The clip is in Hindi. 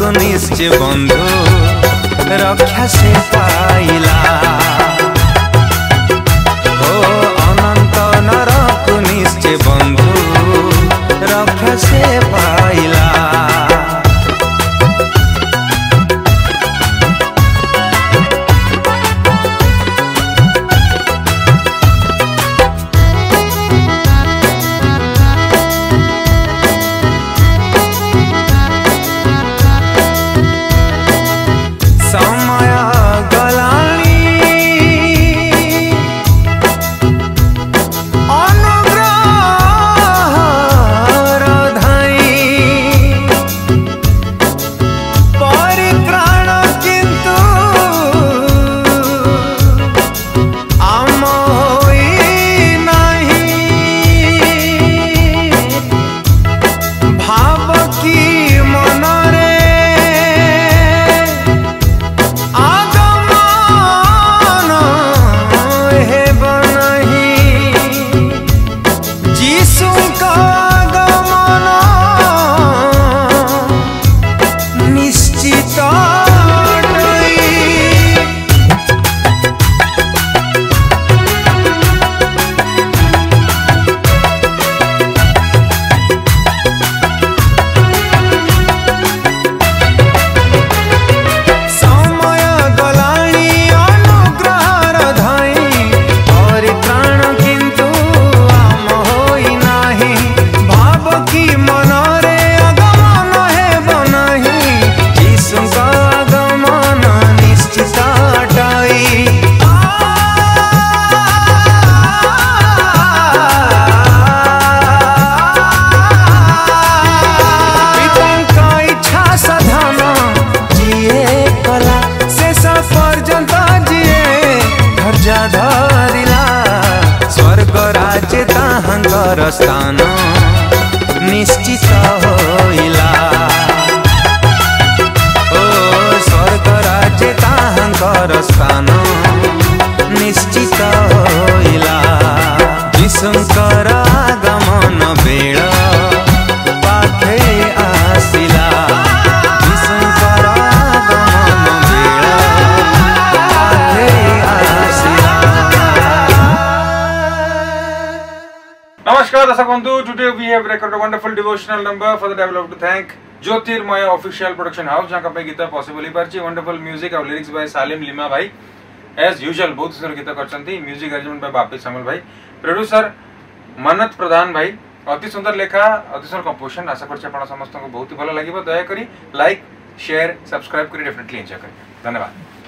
निश्चय बंधु रक्षा से पाइला ओ अनंत नरक निश्चय बंधु रक्षा से पाइला। स्थान निश्चित होइला ओ स्वर्ग राज्य ताहांकर स्थान निश्चित होइला। यीशुंकर आगमन बेळ पाखे आसिला यीशुंकर आगमन बेळ पाखे आसिला। Namaskar Darshan Bandhu, today we have recorded a wonderful devotional number for the devil to thank Jyotirmaya official production house जहाँ पे गीत possible ही परची wonderful music और lyrics by Salim Lima भाई as usual बहुत सुंदर गीत करचंती music arrangement by बापी समल भाई producer मनत प्रधान भाई अति सुंदर लेखा अति सुंदर कंपोजिशन आशा करछि आपण समस्त को बहुत ही भलो लागिबो दया करी लाइक शेयर सब्सक्राइब करी डेफिनेटली एंजॉय करी धन्यवाद।